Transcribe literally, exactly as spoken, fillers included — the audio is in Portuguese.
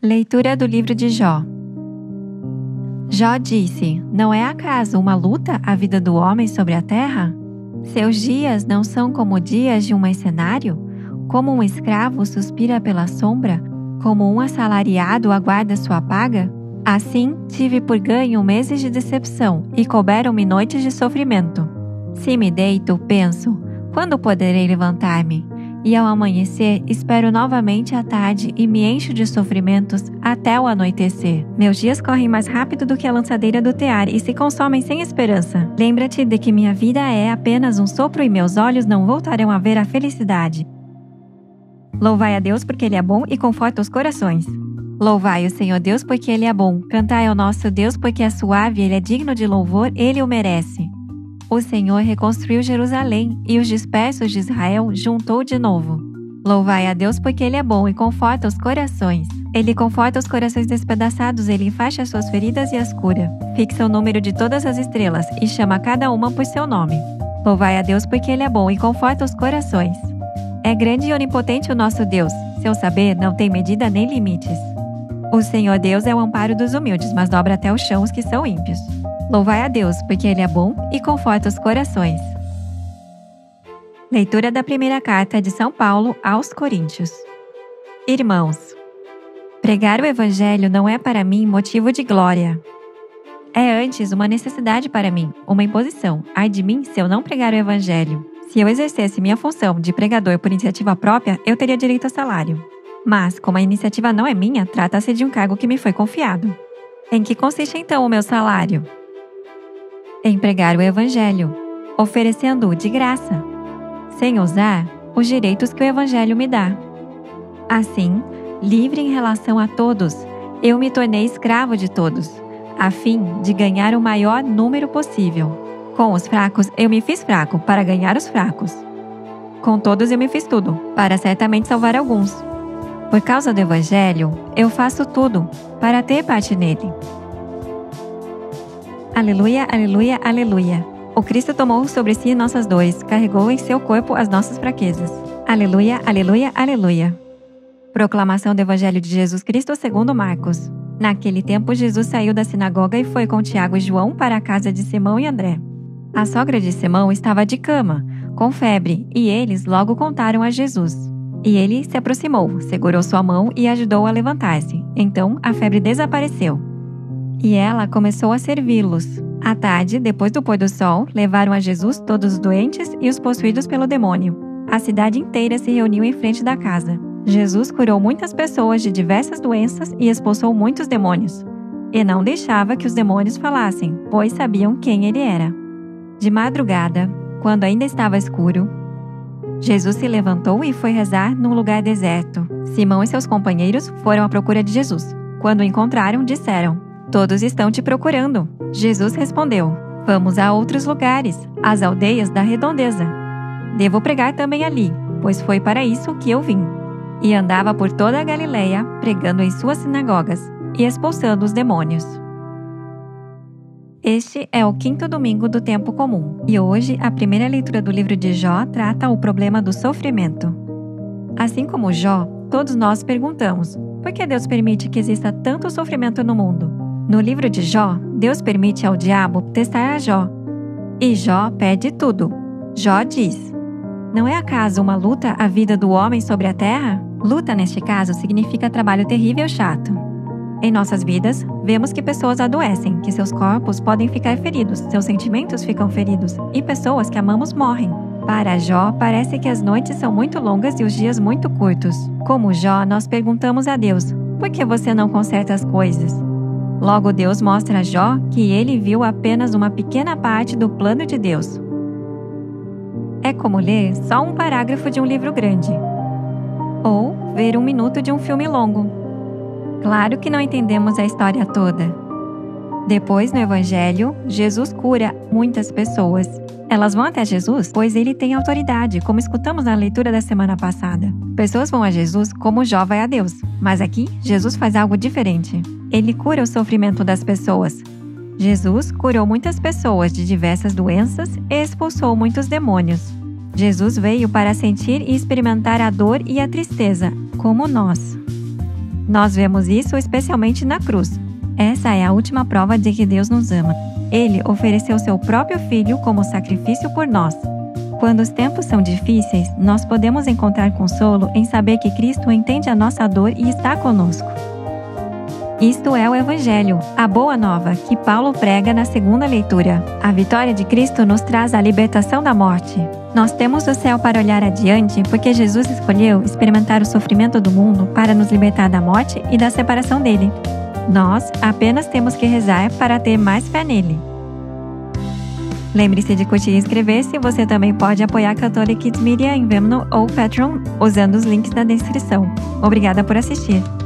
Leitura do livro de Jó. Jó disse: Não é acaso uma luta a vida do homem sobre a terra? Seus dias não são como dias de um mercenário? Como um escravo suspira pela sombra? Como um assalariado aguarda sua paga? Assim, tive por ganho meses de decepção e couberam-me noites de sofrimento. Se me deito, penso: quando poderei levantar-me? E ao amanhecer, espero novamente a tarde e me encho de sofrimentos até o anoitecer. Meus dias correm mais rápido do que a lançadeira do tear e se consomem sem esperança. Lembra-te de que minha vida é apenas um sopro e meus olhos não voltarão a ver a felicidade. Louvai a Deus porque Ele é bom e conforta os corações. Louvai o Senhor Deus porque Ele é bom. Cantai ao nosso Deus porque é suave, Ele é digno de louvor, Ele o merece. O Senhor reconstruiu Jerusalém e os dispersos de Israel juntou de novo. Louvai a Deus porque Ele é bom e conforta os corações. Ele conforta os corações despedaçados, Ele enfaixa as suas feridas e as cura. Fixa o número de todas as estrelas e chama cada uma por seu nome. Louvai a Deus porque Ele é bom e conforta os corações. É grande e onipotente o nosso Deus. Seu saber não tem medida nem limites. O Senhor Deus é o amparo dos humildes, mas dobra até o chão os que são ímpios. Louvai a Deus, porque Ele é bom e conforta os corações. Leitura da primeira carta de São Paulo aos Coríntios. Irmãos, pregar o Evangelho não é para mim motivo de glória. É antes uma necessidade para mim, uma imposição. Ai de mim se eu não pregar o Evangelho. Se eu exercesse minha função de pregador por iniciativa própria, eu teria direito a salário. Mas, como a iniciativa não é minha, trata-se de um cargo que me foi confiado. Em que consiste então o meu salário? Em pregar o Evangelho, oferecendo-o de graça, sem usar os direitos que o Evangelho me dá. Assim, livre em relação a todos, eu me tornei escravo de todos, a fim de ganhar o maior número possível. Com os fracos, eu me fiz fraco para ganhar os fracos. Com todos eu me fiz tudo, para certamente salvar alguns. Por causa do Evangelho, eu faço tudo para ter parte nele. Aleluia, aleluia, aleluia. O Cristo tomou sobre si nossas dores, carregou em seu corpo as nossas fraquezas. Aleluia, aleluia, aleluia. Proclamação do Evangelho de Jesus Cristo segundo Marcos. Naquele tempo, Jesus saiu da sinagoga e foi com Tiago e João para a casa de Simão e André. A sogra de Simão estava de cama, com febre, e eles logo contaram a Jesus. E ele se aproximou, segurou sua mão e ajudou a levantar-se. Então, a febre desapareceu. E ela começou a servi-los. À tarde, depois do pôr do sol, levaram a Jesus todos os doentes e os possuídos pelo demônio. A cidade inteira se reuniu em frente da casa. Jesus curou muitas pessoas de diversas doenças e expulsou muitos demônios. E não deixava que os demônios falassem, pois sabiam quem ele era. De madrugada, quando ainda estava escuro, Jesus se levantou e foi rezar num lugar deserto. Simão e seus companheiros foram à procura de Jesus. Quando o encontraram, disseram: Todos estão te procurando. Jesus respondeu: Vamos a outros lugares, às aldeias da redondeza. Devo pregar também ali, pois foi para isso que eu vim. E andava por toda a Galileia, pregando em suas sinagogas e expulsando os demônios. Este é o quinto domingo do tempo comum, e hoje a primeira leitura do livro de Jó trata o problema do sofrimento. Assim como Jó, todos nós perguntamos: por que Deus permite que exista tanto sofrimento no mundo? No livro de Jó, Deus permite ao diabo testar a Jó. E Jó perde tudo. Jó diz: Não é acaso uma luta a vida do homem sobre a terra? Luta, neste caso, significa trabalho terrível e chato. Em nossas vidas, vemos que pessoas adoecem, que seus corpos podem ficar feridos, seus sentimentos ficam feridos, e pessoas que amamos morrem. Para Jó, parece que as noites são muito longas e os dias muito curtos. Como Jó, nós perguntamos a Deus: por que você não conserta as coisas? Logo, Deus mostra a Jó que ele viu apenas uma pequena parte do plano de Deus. É como ler só um parágrafo de um livro grande, ou ver um minuto de um filme longo. Claro que não entendemos a história toda. Depois, no Evangelho, Jesus cura muitas pessoas. Elas vão até Jesus, pois ele tem autoridade, como escutamos na leitura da semana passada. Pessoas vão a Jesus como Jó vai a Deus, mas aqui, Jesus faz algo diferente. Ele cura o sofrimento das pessoas. Jesus curou muitas pessoas de diversas doenças e expulsou muitos demônios. Jesus veio para sentir e experimentar a dor e a tristeza, como nós. Nós vemos isso especialmente na cruz. Essa é a última prova de que Deus nos ama. Ele ofereceu seu próprio Filho como sacrifício por nós. Quando os tempos são difíceis, nós podemos encontrar consolo em saber que Cristo entende a nossa dor e está conosco. Isto é o Evangelho, a boa nova, que Paulo prega na segunda leitura. A vitória de Cristo nos traz a libertação da morte. Nós temos o céu para olhar adiante porque Jesus escolheu experimentar o sofrimento do mundo para nos libertar da morte e da separação dele. Nós apenas temos que rezar para ter mais fé nele. Lembre-se de curtir e inscrever-se. Você também pode apoiar Catholic Kids Media em Venmo ou Patreon usando os links na descrição. Obrigada por assistir!